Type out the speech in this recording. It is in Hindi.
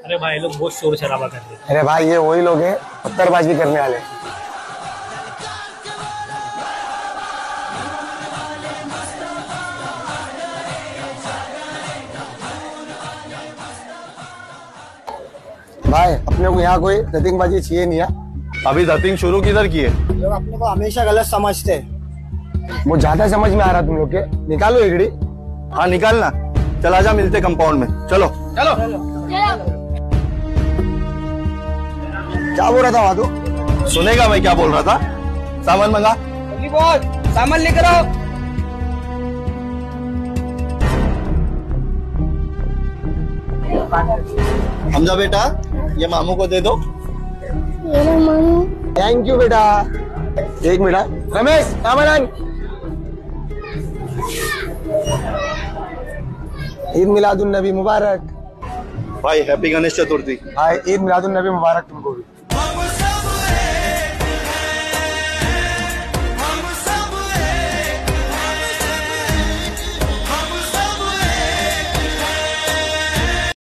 अरे भाई लोग बहुत शोर शराबा कर रहे हैं। अरे भाई ये वही लोग हैं पत्थरबाजी करने वाले। भाई अपने को यहाँ कोई धतिंगबाजी चाहिए नहीं है। अभी धतिंग शुरू किधर की है? लोग अपने को हमेशा गलत समझते हैं। वो ज्यादा समझ में आ रहा तुम लोग के। निकालो एगड़ी। हाँ निकालना। चल आजा मिलते कंपाउंड में। चलो चलो। क्या बोल रहा था वादू? सुनेगा मैं क्या बोल रहा था? सामान मंगा। बोल सामान लेकर आओ। हमजा बेटा ये मामू को दे दो। थैंक यू बेटा। एक मिनट रमेश सामान। ईद मिलादुन नबी मुबारक। भाई हैप्पी गणेश चतुर्थी। भाई ईद मिलादुन नबी मुबारक तुमको भी।